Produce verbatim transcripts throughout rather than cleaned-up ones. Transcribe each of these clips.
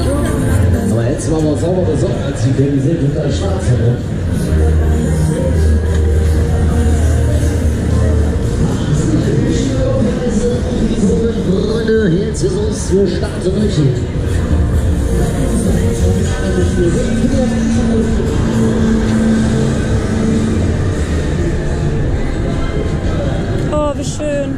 Aber jetzt war wir sauber besorgt, als die Baby sind und alles schwarz hat. Freunde, jetzt ist uns für Start und durch. Oh, wie schön.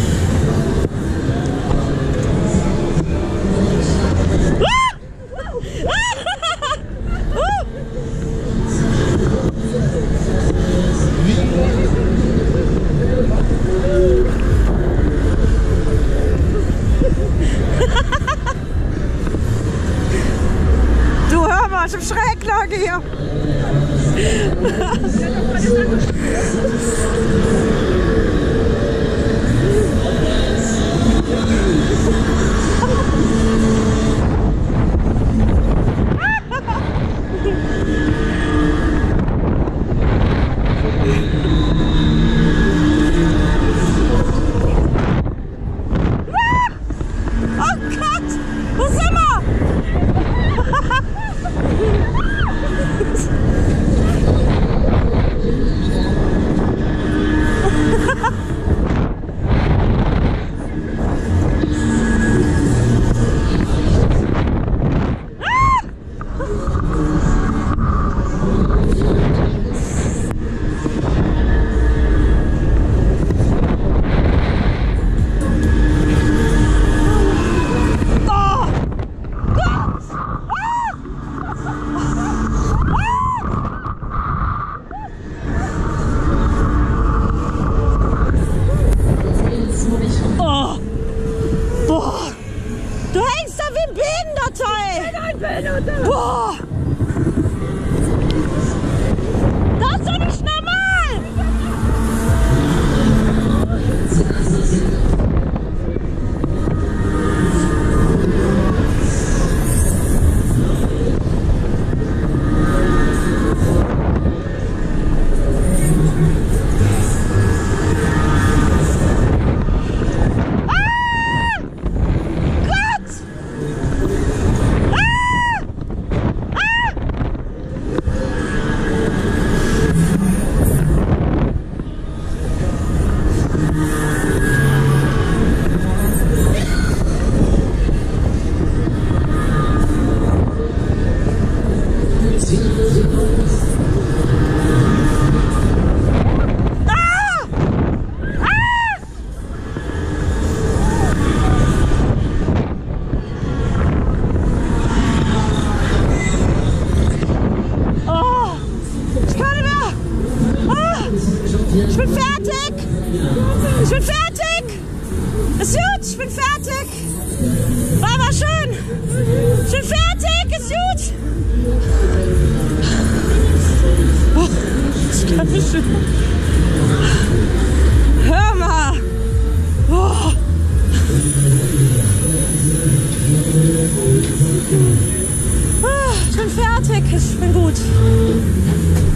Du hör mal, ich hab Schräglage hier. Du hängst da wie ein Behinderter, ey! Boah! Das ist doch nicht normal! Ich bin fertig! Ich bin fertig! Ist gut, ich bin fertig! War aber schön! Ich bin fertig, ist gut! Oh, ich kann nicht schön. Hör mal! Oh. Ich bin fertig, ich bin gut.